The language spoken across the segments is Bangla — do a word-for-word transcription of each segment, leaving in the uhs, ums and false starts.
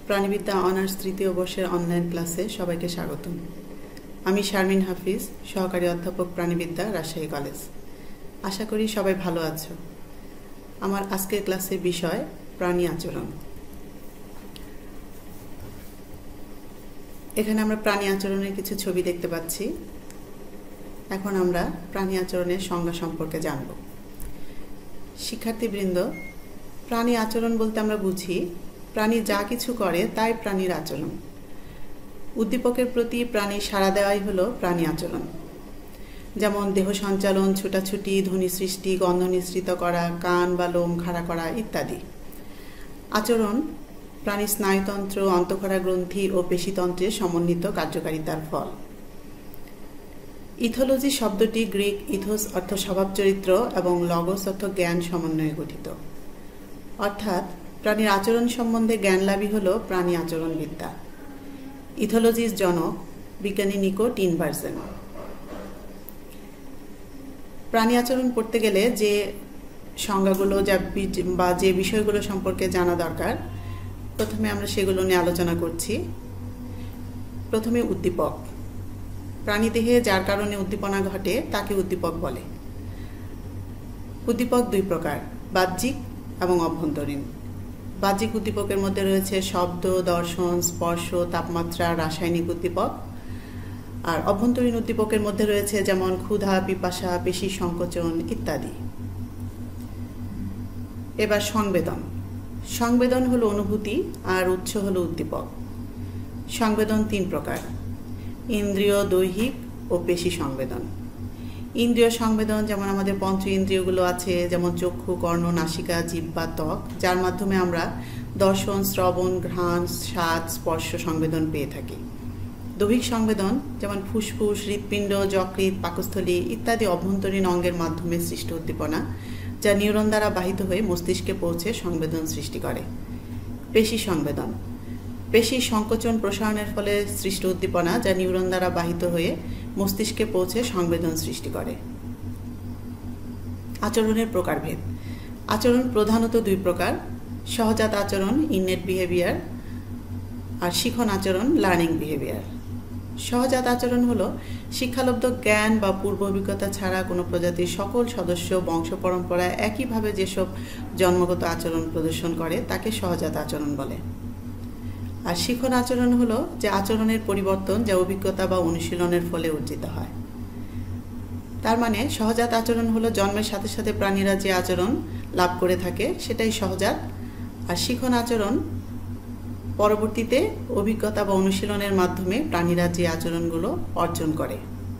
প্রাণীবিদ্যা অনার্স তৃতীয় বর্ষের অনলাইন ক্লাসে সবাইকে স্বাগতম। আমি শারমিন হাফিজ, সহকারী অধ্যাপক প্রাণীবিদ্যা, রাজশাহী কলেজ। আশা করি সবাই ভালো আছো। আমার আজকের ক্লাসের বিষয় প্রাণী আচরণ। এখানে আমরা প্রাণী আচরণের কিছু ছবি দেখতে পাচ্ছি। এখন আমরা প্রাণী আচরণের সংজ্ঞা সম্পর্কে জানব। শিক্ষার্থীবৃন্দ, প্রাণী আচরণ বলতে আমরা বুঝি প্রাণী যা কিছু করে তাই প্রাণীর আচরণ। উদ্দীপকের প্রতি প্রাণীর সাড়া দেওয়াই হলো প্রাণী আচরণ। যেমন দেহ সঞ্চালন, ছুটাছুটি, ধ্বনি সৃষ্টি, গন্ধ নিঃসৃত করা, কান বা লোম খাড়া করা ইত্যাদি। আচরণ প্রাণীর স্নায়ুতন্ত্র, অন্তঃক্ষরা গ্রন্থি ও পেশিতন্ত্রের সমন্বিত কার্যকারিতার ফল। ইথোলজি শব্দটি গ্রিক ইথোস অর্থ স্বভাব চরিত্র এবং লগোস অর্থ জ্ঞান সমন্বয়ে গঠিত। অর্থাৎ প্রাণীর আচরণ সম্বন্ধে জ্ঞান লাভই হল প্রাণী আচরণবিদ্যা। ইথোলজির জনক বিজ্ঞানী নিকো টিনবার্জেন। প্রাণী আচরণ পড়তে গেলে যে সংজ্ঞাগুলো যা বা যে বিষয়গুলো সম্পর্কে জানা দরকার, প্রথমে আমরা সেগুলো নিয়ে আলোচনা করছি। প্রথমে উদ্দীপক। প্রাণীদেহে যার কারণে উদ্দীপনা ঘটে তাকে উদ্দীপক বলে। উদ্দীপক দুই প্রকার, বাহ্যিক এবং অভ্যন্তরীণ। বাহ্যিক উদ্দীপকের মধ্যে রয়েছে শব্দ, দর্শন, স্পর্শ, তাপমাত্রা, রাসায়নিক উদ্দীপক। আর অভ্যন্তরীণ উদ্দীপকের মধ্যে রয়েছে যেমন ক্ষুধা, পিপাসা, পেশি সংকোচন ইত্যাদি। এবার সংবেদন। সংবেদন হলো অনুভূতি আর উৎস হলো উদ্দীপক। সংবেদন তিন প্রকার, ইন্দ্রিয়, দৈহিক ও পেশি সংবেদন। ইন্দ্রিয় সংবেদন যেমন আমাদের পঞ্চ ইন্দ্রিয়গুলো আছে, যেমন চক্ষু, কর্ণ, নাসিকা, জিহ্বা, ত্বক, যার মাধ্যমে আমরা দর্শন, শ্রবণ, ঘ্রাণ, স্বাদ, স্পর্শ সংবেদন পেয়ে থাকি। দৈহিক সংবেদন যেমন ফুসফুস, হৃৎপিণ্ড, যকৃৎ, পাকস্থলী ইত্যাদি অভ্যন্তরীণ অঙ্গের মাধ্যমে সৃষ্ট উদ্দীপনা, যা নিউরন দ্বারা বাহিত হয়ে মস্তিষ্কে পৌঁছে সংবেদন সৃষ্টি করে। পেশি সংবেদন পেশি সংকোচন প্রসারণের ফলে সৃষ্ট উদ্দীপনা, যা নিউরন দ্বারা বাহিত হয়ে মস্তিষ্কে পৌঁছে সংবেদন সৃষ্টি করে। আচরণের প্রকারভেদ। আচরণ প্রধানত দুই প্রকার, সহজাত আচরণ ইননেট বিহেভিয়ার আর শিখন আচরণ লার্নিং বিহেভিয়ার। সহজাত আচরণ হলো শিক্ষালব্ধ জ্ঞান বা পূর্ব অভিজ্ঞতা ছাড়া কোনো প্রজাতির সকল সদস্য বংশ পরম্পরায় একইভাবে যেসব জন্মগত আচরণ প্রদর্শন করে তাকে সহজাত আচরণ বলে। আর শিখন আচরণ হলো যে আচরণের পরিবর্তন যা অভিজ্ঞতা বা অনুশীলনের ফলে অর্জিত হয়। তার মানে সহজাত আচরণ হলো জন্মের সাথে সাথে প্রাণীরা যে আচরণ লাভ করে থাকে সেটাই সহজাত, আর শিখন আচরণ পরবর্তীতে অভিজ্ঞতা বা অনুশীলনের মাধ্যমে প্রাণীরা যে আচরণগুলো অর্জন করে।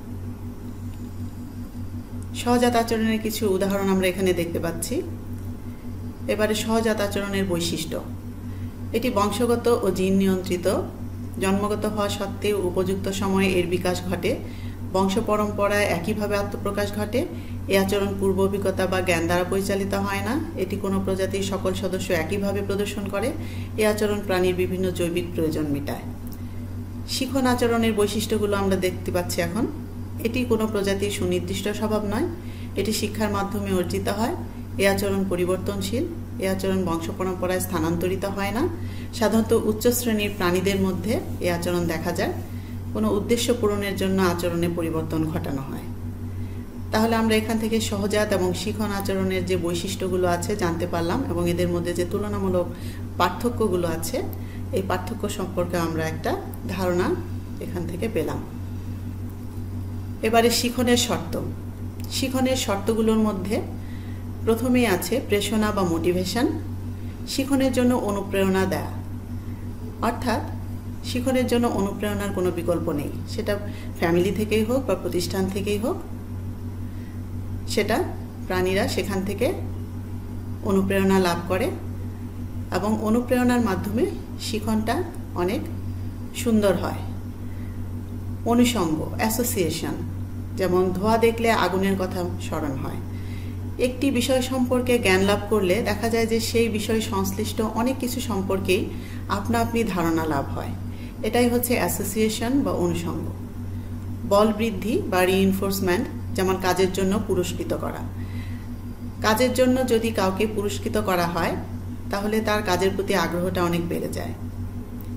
সহজাত আচরণের কিছু উদাহরণ আমরা এখানে দেখতে পাচ্ছি। এবারে সহজাত আচরণের বৈশিষ্ট্য। এটি বংশগত ও জিন নিয়ন্ত্রিত। জন্মগত হওয়া সত্ত্বেও উপযুক্ত সময়ে এর বিকাশ ঘটে। বংশ পরম্পরায় একইভাবে আত্মপ্রকাশ ঘটে। এই আচরণ পূর্ব অভিজ্ঞতা বা জ্ঞান দ্বারা পরিচালিত হয় না। এটি কোনো প্রজাতির সকল সদস্য একইভাবে প্রদর্শন করে। এই আচরণ প্রাণীর বিভিন্ন জৈবিক প্রয়োজন মেটায়। শিখন আচরণের বৈশিষ্ট্যগুলো আমরা দেখতে পাচ্ছি এখন। এটি কোনো প্রজাতির সুনির্দিষ্ট স্বভাব নয়, এটি শিক্ষার মাধ্যমে অর্জিত হয়। এই আচরণ পরিবর্তনশীল। এই আচরণ বংশ পরম্পরায় স্থানান্তরিত হয় না। সাধারণত উচ্চ শ্রেণীর প্রাণীদের মধ্যে এই আচরণ দেখা যায়। কোনো উদ্দেশ্য পূরণের জন্য আচরণে পরিবর্তন ঘটানো হয়। তাহলে আমরা এখান থেকে সহজাত এবং শিখন আচরণের যে বৈশিষ্ট্যগুলো আছে জানতে পারলাম, এবং এদের মধ্যে যে তুলনামূলক পার্থক্যগুলো আছে এই পার্থক্য সম্পর্কে আমরা একটা ধারণা এখান থেকে পেলাম। এবারে শিখনের শর্ত। শিখনের শর্তগুলোর মধ্যে প্রথমেই আছে প্রেরণা বা মোটিভেশন। শিখনের জন্য অনুপ্রেরণা দেয়া, অর্থাৎ শিখনের জন্য অনুপ্রেরণার কোনো বিকল্প নেই। সেটা ফ্যামিলি থেকেই হোক বা প্রতিষ্ঠান থেকেই হোক, সেটা প্রাণীরা সেখান থেকে অনুপ্রেরণা লাভ করে এবং অনুপ্রেরণার মাধ্যমে শিখনটা অনেক সুন্দর হয়। অনুষঙ্গ, অ্যাসোসিয়েশন, যেমন ধোঁয়া দেখলে আগুনের কথা স্মরণ হয়। একটি বিষয় সম্পর্কে জ্ঞান লাভ করলে দেখা যায় যে সেই বিষয় সংশ্লিষ্ট অনেক কিছু সম্পর্কেই আপনা আপনি ধারণা লাভ হয়। এটাই হচ্ছে অ্যাসোসিয়েশন বা অনুষঙ্গ। বল বৃদ্ধি বা রিইনফোর্সমেন্ট, যেমন কাজের জন্য পুরস্কৃত করা। কাজের জন্য যদি কাউকে পুরস্কৃত করা হয় তাহলে তার কাজের প্রতি আগ্রহটা অনেক বেড়ে যায়।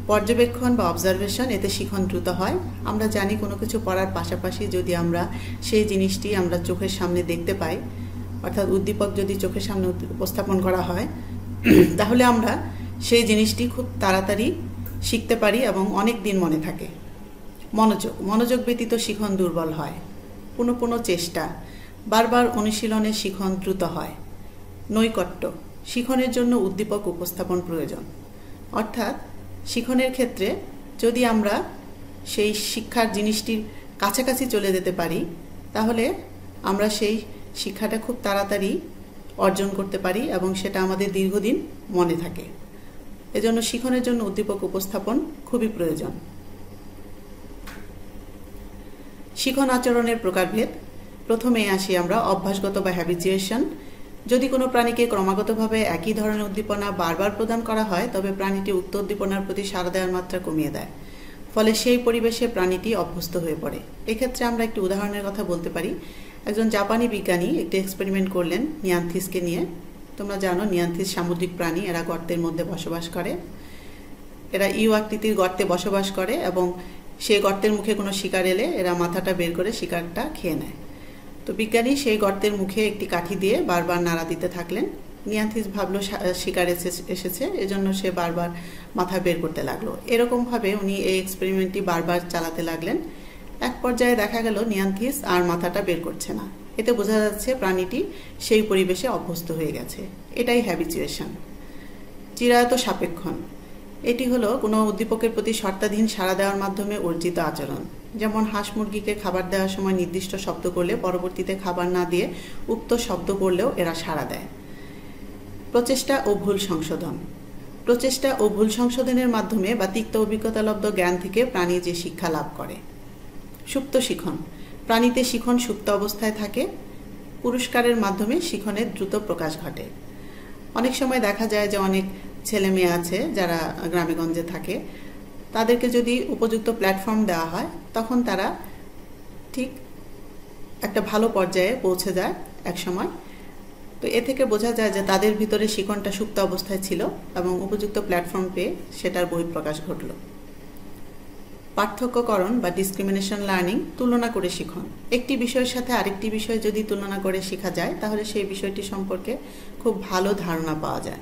পর্যবেক্ষণ বা অবজারভেশন, এতে শিখন দ্রুত হয়। আমরা জানি কোনো কিছু পড়ার পাশাপাশি যদি আমরা সেই জিনিসটি আমরা চোখের সামনে দেখতে পাই, অর্থাৎ উদ্দীপক যদি চোখের সামনে উপস্থাপন করা হয়, তাহলে আমরা সেই জিনিসটি খুব তাড়াতাড়ি শিখতে পারি এবং অনেক দিন মনে থাকে। মনোযোগ মনোযোগ ব্যতীত শিখন দুর্বল হয়। পুনঃ পুনঃ চেষ্টা, বারবার অনুশীলনের শিখন দ্রুত হয়। নৈকট্য, শিখনের জন্য উদ্দীপক উপস্থাপন প্রয়োজন। অর্থাৎ শিখনের ক্ষেত্রে যদি আমরা সেই শিক্ষার জিনিসটির কাছাকাছি চলে যেতে পারি, তাহলে আমরা সেই শিক্ষাটা খুব তাড়াতাড়ি অর্জন করতে পারি এবং সেটা আমাদের দীর্ঘদিন মনে থাকে। এজন্য শিখনের জন্য উদ্দীপক উপস্থাপন খুবই প্রয়োজন। শিখন আচরণের প্রকারভেদ। প্রথমে আসি আমরা অভ্যাসগত বা হ্যাবিচুয়েশন। যদি কোনো প্রাণীকে ক্রমাগতভাবে একই ধরনের উদ্দীপনা বারবার প্রদান করা হয়, তবে প্রাণীটি উক্ত উদ্দীপনার প্রতি সাড়া দেওয়ার মাত্রা কমিয়ে দেয়, ফলে সেই পরিবেশে প্রাণীটি অভ্যস্ত হয়ে পড়ে। এক্ষেত্রে আমরা একটি উদাহরণের কথা বলতে পারি। একজন জাপানি বিজ্ঞানী একটি এক্সপেরিমেন্ট করলেন নিয়ান্থিসকে নিয়ে। তোমরা জানো নিয়ান্থিস সামুদ্রিক প্রাণী, এরা গর্তের মধ্যে বসবাস করে। এরা ইউ আকৃতির গর্তে বসবাস করে এবং সেই গর্তের মুখে কোনো শিকার এলে এরা মাথাটা বের করে শিকারটা খেয়ে নেয়। তো বিজ্ঞানী সেই গর্তের মুখে একটি কাঠি দিয়ে বারবার নাড়া দিতে থাকলেন। নিয়ান্থিস ভাবলো শিকার এসেছে, এজন্য সে বারবার মাথা বের করতে লাগলো। এরকমভাবে উনি এই এক্সপেরিমেন্টটি বারবার চালাতে লাগলেন। এক পর্যায়ে দেখা গেল নিয়ান্থিস আর মাথাটা বের করছে না। এতে বোঝা যাচ্ছে প্রাণীটি সেই পরিবেশে অভ্যস্ত হয়ে গেছে। এটাই হ্যাবিচুয়েশন। চিরায়ত সাপেক্ষণ, এটি হলো কোনো উদ্দীপকের প্রতি শর্তাধীন সাড়া দেওয়ার মাধ্যমে অর্জিত আচরণ। যেমন হাঁস মুরগিকে খাবার দেওয়ার সময় নির্দিষ্ট শব্দ করলে পরবর্তীতে খাবার না দিয়ে উক্ত শব্দ করলেও এরা সাড়া দেয়। প্রচেষ্টা ও ভুল সংশোধন। প্রচেষ্টা ও ভুল সংশোধনের মাধ্যমে বা তিক্ত অভিজ্ঞতালব্ধ জ্ঞান থেকে প্রাণী যে শিক্ষা লাভ করে। সুপ্ত শিখন, প্রাণীতে শিখন সুপ্ত অবস্থায় থাকে। পুরস্কারের মাধ্যমে শিখনের দ্রুত প্রকাশ ঘটে। অনেক সময় দেখা যায় যে অনেক ছেলে মেয়ে আছে যারা গ্রামেগঞ্জে থাকে, তাদেরকে যদি উপযুক্ত প্ল্যাটফর্ম দেওয়া হয়, তখন তারা ঠিক একটা ভালো পর্যায়ে পৌঁছে যায় এক সময়। তো এ থেকে বোঝা যায় যে তাদের ভিতরে শিখনটা সুপ্ত অবস্থায় ছিল এবং উপযুক্ত প্ল্যাটফর্ম পেয়ে সেটার বহিঃপ্রকাশ ঘটল। পার্থক্যকরণ বা ডিসক্রিমিনেশন লার্নিং, তুলনা করে শিখন। একটি বিষয়ের সাথে আরেকটি বিষয় যদি তুলনা করে শেখা যায়, তাহলে সেই বিষয়টি সম্পর্কে খুব ভালো ধারণা পাওয়া যায়।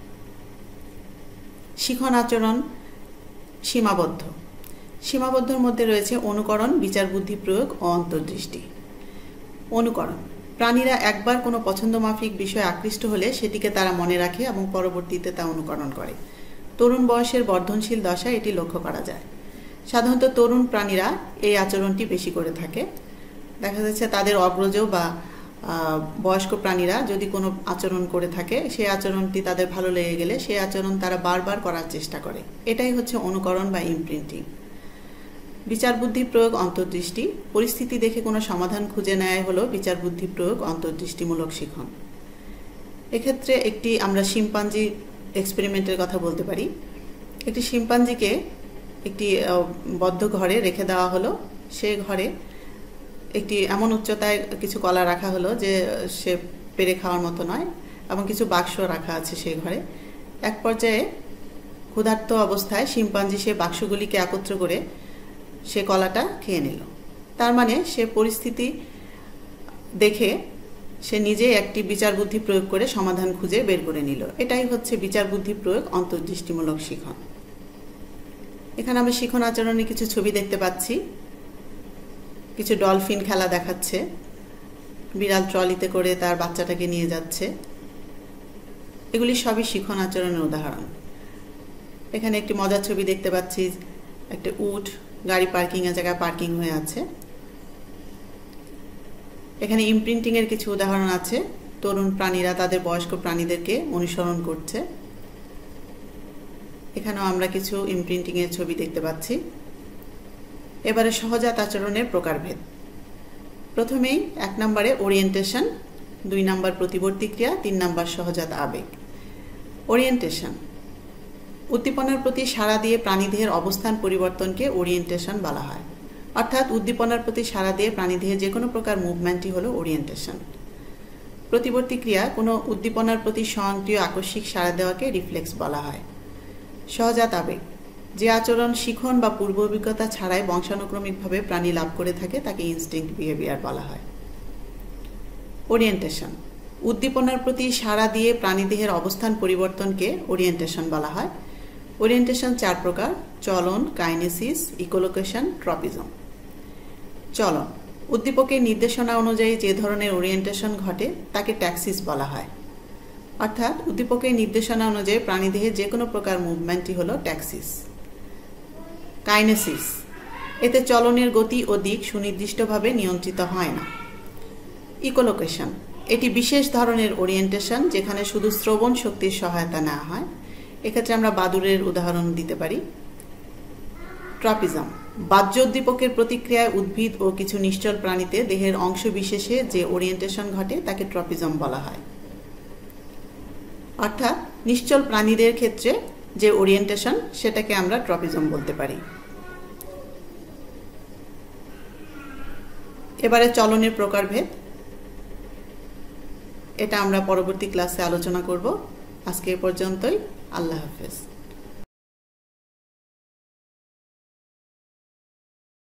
শিখন আচরণ সীমাবদ্ধ। সীমাবদ্ধর মধ্যে রয়েছে অনুকরণ, বিচার বুদ্ধি প্রয়োগ ও অন্তর্দৃষ্টি। অনুকরণ, প্রাণীরা একবার কোনো পছন্দমাফিক বিষয়ে আকৃষ্ট হলে সেটিকে তারা মনে রাখে এবং পরবর্তীতে তা অনুকরণ করে। তরুণ বয়সের বর্ধনশীল দশায় এটি লক্ষ্য করা যায়। সাধারণত তরুণ প্রাণীরা এই আচরণটি বেশি করে থাকে। দেখা যাচ্ছে তাদের অগ্রজ বা বয়স্ক প্রাণীরা যদি কোনো আচরণ করে থাকে, সেই আচরণটি তাদের ভালো লেগে গেলে সেই আচরণ তারা বারবার করার চেষ্টা করে। এটাই হচ্ছে অনুকরণ বা ইমপ্রিন্টিং। বিচার বুদ্ধি প্রয়োগ, অন্তর্দৃষ্টি। পরিস্থিতি দেখে কোনো সমাধান খুঁজে নেয় হলো বিচার বুদ্ধি প্রয়োগ, অন্তর্দৃষ্টিমূলক শিখন। এক্ষেত্রে একটি আমরা শিম্পাঞ্জি এক্সপেরিমেন্টের কথা বলতে পারি। একটি শিম্পাঞ্জিকে একটি বদ্ধ ঘরে রেখে দেওয়া হলো। সে ঘরে একটি এমন উচ্চতায় কিছু কলা রাখা হলো যে সে পেরে খাওয়ার মতো নয়, এবং কিছু বাক্স রাখা আছে সেই ঘরে। এক পর্যায়ে ক্ষুধার্ত অবস্থায় শিম্পাঞ্জি সে বাক্সগুলিকে একত্র করে সে কলাটা খেয়ে নিল। তার মানে সে পরিস্থিতি দেখে সে নিজেই একটি বিচার বুদ্ধি প্রয়োগ করে সমাধান খুঁজে বের করে নিল। এটাই হচ্ছে বিচার বুদ্ধি প্রয়োগ, অন্তর্দৃষ্টিমূলক শিখন। এখানে আমরা শিখন আচরণে কিছু ছবি দেখতে পাচ্ছি। কিছু ডলফিন খেলা দেখাচ্ছে, বিড়াল ট্রলিতে করে তার বাচ্চাটাকে নিয়ে যাচ্ছে। এগুলি সবই শিখন আচরণের উদাহরণ। এখানে একটি মজার ছবি দেখতে পাচ্ছি, একটা উট গাড়ি পার্কিং এর জায়গায় পার্কিং হয়ে আছে। এখানে ইমপ্রিন্টিং এর কিছু উদাহরণ আছে। তরুণ প্রাণীরা তাদের বয়স্ক প্রাণীদেরকে অনুসরণ করছে। এখানেও আমরা কিছু ইমপ্রিন্টিং এর ছবি দেখতে পাচ্ছি। এবারে সহজাত আচরণের প্রকারভেদ। প্রথমেই এক নম্বরে ওরিয়েন্টেশন, দুই নম্বর প্রতিবর্তী ক্রিয়া, তিন নম্বর সহজাত আবেগ। ওরিয়েন্টেশন, উদ্দীপনার প্রতি সাড়া দিয়ে প্রাণীদেহের অবস্থান পরিবর্তনকে ওরিয়েন্টেশন বলা হয়। অর্থাৎ উদ্দীপনার প্রতি সাড়া দিয়ে প্রাণীদেহের যে কোনো প্রকার মুভমেন্টই হলো ওরিয়েন্টেশন। প্রতিবর্তী ক্রিয়া, কোনো উদ্দীপনার প্রতি স্বয়ংক্রিয় আকস্মিক সাড়া দেওয়াকে রিফ্লেক্স বলা হয়। সহজাত আবেগ, যে আচরণ শিখন বা পূর্ব অভিজ্ঞতা ছাড়াই বংশানুক্রমিকভাবে প্রাণী লাভ করে থাকে তাকে ইনস্টিংক্ট বিহেভিয়ার বলা হয়। ওরিয়েন্টেশন, উদ্দীপনার প্রতি সাড়া দিয়ে প্রাণীদেহের অবস্থান পরিবর্তনকে ওরিয়েন্টেশন বলা হয়। ওরিয়েন্টেশন চার প্রকার: চলন, কাইনেসিস, ইকোলোকেশন, ট্রপিজম। চলন, উদ্দীপকের নির্দেশনা অনুযায়ী যে ধরনের ওরিয়েন্টেশন ঘটে তাকে ট্যাক্সিস বলা হয়। অর্থাৎ উদ্দীপকের নির্দেশনা অনুযায়ী প্রাণীদেহের যে কোনো প্রকার মুভমেন্টই হলো ট্যাক্সিস। কাইনেসিস, এতে চলনের গতি ও দিক সুনির্দিষ্টভাবে নিয়ন্ত্রিত হয় না। ইকোলোকেশন, এটি বিশেষ ধরনের ওরিয়েন্টেশন যেখানে শুধু শ্রবণ শক্তির সহায়তা নেওয়া হয়। এক্ষেত্রে আমরা বাদুড়ের উদাহরণ দিতে পারি। ট্রপিজম, বাহ্য উদ্দীপকের প্রতিক্রিয়ায় উদ্ভিদ ও কিছু নিশ্চল প্রাণীতে দেহের অংশ বিশেষে যে ওরিয়েন্টেশন ঘটে তাকে ট্রপিজম বলা হয়। অর্থাৎ নিশ্চল প্রাণীদের ক্ষেত্রে যে ওরিয়েন্টেশন সেটাকে আমরা ট্রপিজম বলতে পারি। এবারে চলনের প্রকারভেদ, এটা আমরা পরবর্তী ক্লাসে আলোচনা করব। আজকে এ পর্যন্তই। আল্লাহ হাফেজ।